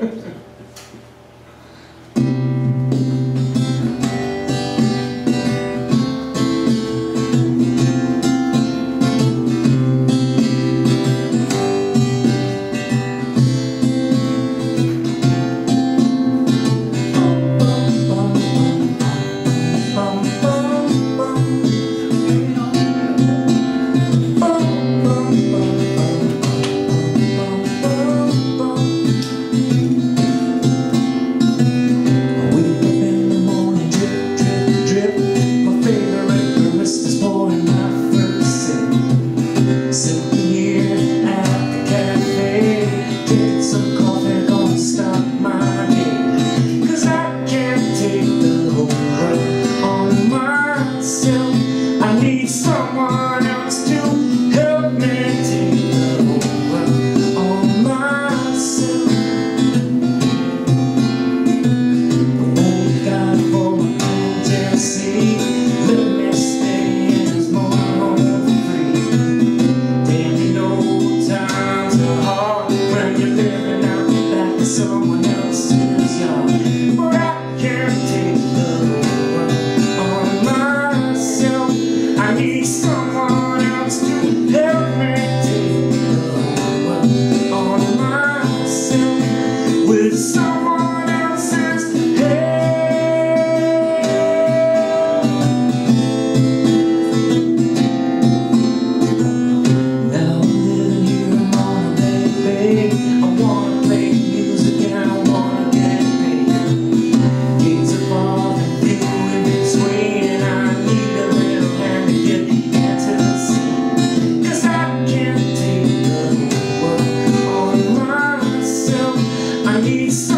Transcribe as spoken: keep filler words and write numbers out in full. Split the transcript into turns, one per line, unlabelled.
Someone else to help me take the whole world on myself. Thank God for my agency. Let me stay in this moment for free. Damn, you know times are hard when you're living out the back of someone else's yard. But I can't take the whole world on myself. I need someone else to help me take the world on myself with someone else's help. Now I'm living here, I'm on a big bag. I wanna play music and I wanna get paid. Gates are far and few in between. I need a little hand to get into the scene, 'cause I can't take the whole world on myself. I need